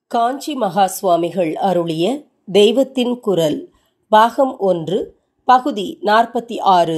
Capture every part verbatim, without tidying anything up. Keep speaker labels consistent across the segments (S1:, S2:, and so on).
S1: காஞ்சி மகா சுவாமிகள் அருளிய தெய்வத்தின் குரல் பாகம் ஒன்று பகுதி நாற்பத்தி ஆறு.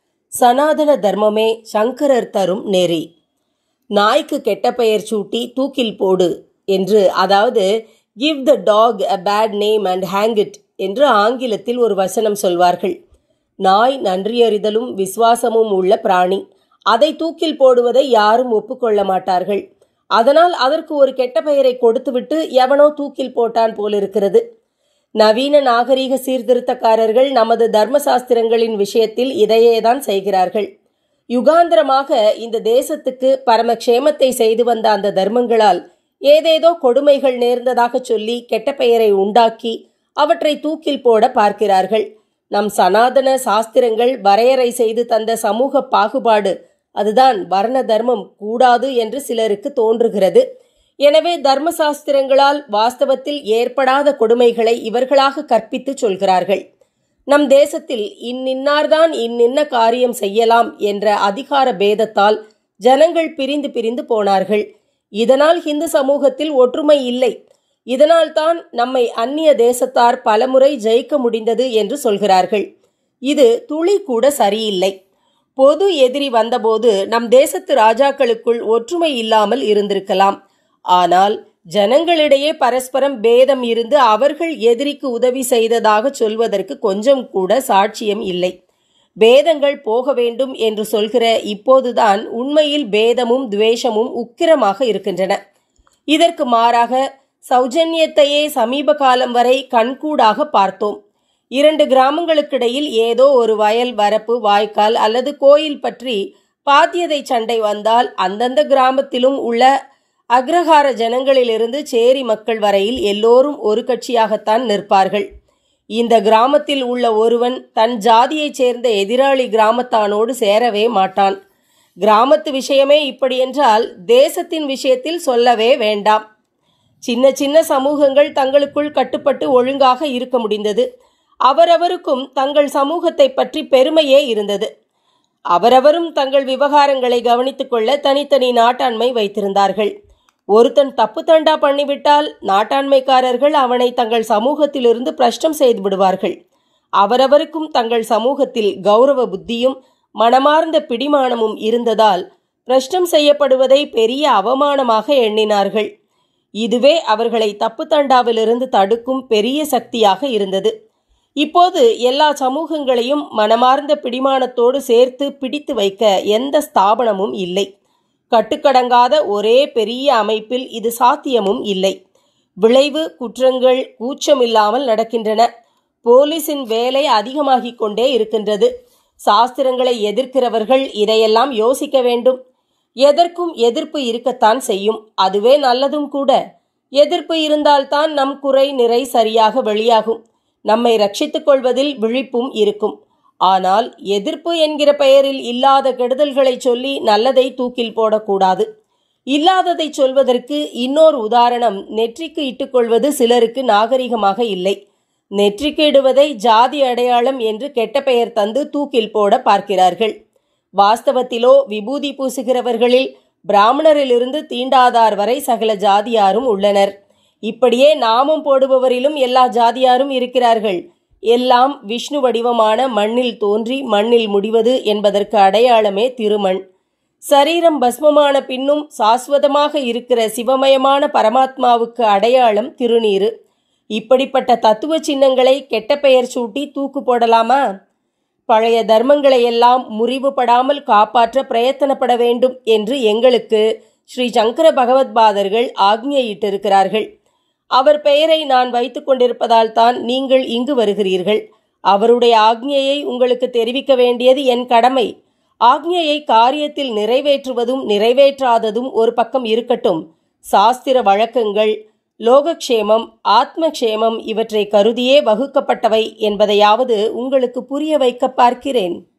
S1: சனாதன தர்மமே சங்கரர் தரும் நெறி. நாய்க்கு கெட்ட பெயர் சூட்டி தூக்கில் போடு என்று, அதாவது give the dog a bad name and hang it என்று ஆங்கிலத்தில் ஒரு வசனம் சொல்வார்கள். நாய் நன்றியறிதலும் விசுவாசமும் உள்ள பிராணி. அதை தூக்கில் போடுவதை யாரும் ஒப்புக்கொள்ள மாட்டார்கள். அதனால் அதற்கு ஒரு கெட்ட பெயரை கொடுத்துவிட்டு எவனோ தூக்கில் போட்டான் போலிருக்கிறது. நவீன நாகரீக சீர்திருத்தக்காரர்கள் நமது தர்மசாஸ்திரங்களின் விஷயத்தில் இதையேதான் செய்கிறார்கள். யுகாந்திரமாக இந்த தேசத்துக்கு பரமக்ஷேமத்தை செய்து வந்த அந்த தர்மங்களால் ஏதேதோ கொடுமைகள் நேர்ந்ததாக சொல்லி கெட்ட பெயரை உண்டாக்கி அவற்றை தூக்கில் போட பார்க்கிறார்கள். நம் சனாதன சாஸ்திரங்கள் வரையறை செய்து தந்த சமூக பாகுபாடு, அதுதான் வர்ண தர்மம், கூடாது என்று சிலருக்கு தோன்றுகிறது. எனவே தர்மசாஸ்திரங்களால் வாஸ்தவத்தில் ஏற்படாத கொடுமைகளை இவர்களாக கற்பித்து சொல்கிறார்கள். நம் தேசத்தில் இன்னின்னார்தான் இன்னின்ன காரியம் செய்யலாம் என்ற அதிகார பேதத்தால் ஜனங்கள் பிரிந்து பிரிந்து போனார்கள். இதனால் இந்து சமூகத்தில் ஒற்றுமை இல்லை. இதனால்தான் நம்மை அந்நிய தேசத்தார் பலமுறை ஜெயிக்க முடிந்தது என்று சொல்கிறார்கள். இது துளி கூட சரியில்லை. பொது எதிரி வந்தபோது நம் தேசத்து ராஜாக்களுக்குள் ஒற்றுமை இல்லாமல் இருந்திருக்கலாம். ஆனால் ஜனங்களிடையே பரஸ்பரம் பேதம் இருந்து அவர்கள் எதிரிக்கு உதவி செய்ததாக சொல்வதற்கு கொஞ்சம் கூட சாட்சியம் இல்லை. பேதங்கள் போக வேண்டும் என்று சொல்கிற இப்போதுதான் உண்மையில் பேதமும் துவேஷமும் உக்கிரமாக இருக்கின்றன. இதற்கு மாறாக சௌஜன்யத்தையே சமீப காலம் வரை கண்கூடாக பார்த்தோம். இரண்டு கிராமங்களுக்கிடையில் ஏதோ ஒரு வயல், வரப்பு, வாய்க்கால் அல்லது கோயில் பற்றி பாத்தியதை சண்டை வந்தால் அந்தந்த கிராமத்திலும் உள்ள அக்ரஹார ஜனங்களிலிருந்து சேரி மக்கள் வரையில் எல்லோரும் ஒரு கட்சியாகத்தான் நிற்பார்கள். இந்த கிராமத்தில் உள்ள ஒருவன் தன் ஜாதியைச் சேர்ந்த எதிராளி கிராமத்தானோடு சேரவே மாட்டான். கிராமத்து விஷயமே இப்படியென்றால் தேசத்தின் விஷயத்தில் சொல்லவே வேண்டாம். சின்ன சின்ன சமூகங்கள் தங்களுக்குள் கட்டுப்பட்டு ஒழுங்காக இருக்க முடிந்தது. அவரவருக்கும் தங்கள் சமூகத்தை பற்றி பெருமையே இருந்தது. அவரவரும் தங்கள் விவகாரங்களை கவனித்துக் கொள்ள தனித்தனி நாட்டாண்மை வைத்திருந்தார்கள். ஒருத்தன் தப்பு தண்டா பண்ணிவிட்டால் நாட்டாண்மைக்காரர்கள் அவனை தங்கள் சமூகத்திலிருந்து பிரஷ்டம் செய்து விடுவார்கள். அவரவருக்கும் தங்கள் சமூகத்தில் கௌரவ புத்தியும் மனமார்ந்த பிடிமானமும் இருந்ததால் பிரஷ்டம் செய்யப்படுவதை பெரிய அவமானமாக எண்ணினார்கள். இதுவே அவர்களை தப்பு தண்டாவிலிருந்து தடுக்கும் பெரிய சக்தியாக இருந்தது. இப்போது எல்லா சமூகங்களையும் மனமார்ந்த பிடிமானத்தோடு சேர்த்து பிடித்து வைக்க எந்த ஸ்தாபனமும் இல்லை. கட்டுக்கடங்காத ஒரே பெரிய அமைப்பில் இது சாத்தியமும் இல்லை. விளைவு குற்றங்கள் கூச்சமில்லாமல் நடக்கின்றன. போலீசின் வேலை அதிகமாகிக் கொண்டே இருக்கின்றது. சாஸ்திரங்களை எதிர்க்கிறவர்கள் இதையெல்லாம் யோசிக்க வேண்டும். எதற்கும் எதிர்ப்பு இருக்கத்தான் செய்யும். அதுவே நல்லதும் கூட. எதிர்ப்பு இருந்தால்தான் நம் குறை நிறை சரியாக வெளியாகும். நம்மை ரட்சித்துக் கொள்வதில் விழிப்பும் இருக்கும். ஆனால் எதிர்ப்பு என்கிற பெயரில் இல்லாத கெடுதல்களை சொல்லி நல்லதை தூக்கில் போடக்கூடாது. இல்லாததை சொல்வதற்கு இன்னொரு உதாரணம் நெற்றிக்கு இட்டுக்கொள்வது சிலருக்கு நாகரிகமாக இல்லை. நெற்றிக்கு இடுவதை ஜாதி அடையாளம் என்று கெட்ட பெயர் தந்து தூக்கில் போட பார்க்கிறார்கள். வாஸ்தவத்திலோ விபூதி பூசுகிறவர்களில் பிராமணரிலிருந்து தீண்டாதார் வரை சகல ஜாதியாரும் உள்ளனர். இப்படியே நாமம் போடுபவரிலும் எல்லா ஜாதியாரும் இருக்கிறார்கள். எல்லாம் விஷ்ணு வடிவமான மண்ணில் தோன்றி மண்ணில் முடிவது என்பதற்கு அடையாளமே திருமண். சரீரம் பஸ்மமான பின்னும் சாஸ்வதமாக இருக்கிற சிவமயமான பரமாத்மாவுக்கு அடையாளம் திருநீரு. இப்படிப்பட்ட தத்துவ சின்னங்களை கெட்ட பெயர் சூட்டி தூக்கு போடலாமா? பழைய தர்மங்களை எல்லாம் முறிவுபடாமல் காப்பாற்ற பிரயத்தனப்பட வேண்டும் என்று எங்களுக்கு ஸ்ரீ சங்கர பகவத்பாதர்கள் ஆக்ஞையிட்டிருக்கிறார்கள். அவர் பெயரை நான் வைத்து கொண்டிருப்பதால் தான் நீங்கள் இங்கு வருகிறீர்கள். அவருடைய ஆக்ஞையை உங்களுக்கு தெரிவிக்க வேண்டியது என் கடமை. ஆக்ஞையை காரியத்தில் நிறைவேற்றுவதும் நிறைவேற்றாததும் ஒரு பக்கம் இருக்கட்டும். சாஸ்திர வழக்கங்கள், லோகக்ஷேமம், ஆத்மக்ஷேமம் இவற்றை கருதியே வகுக்கப்பட்டவை என்பதையாவது உங்களுக்கு புரிய வைக்க பார்க்கிறேன்.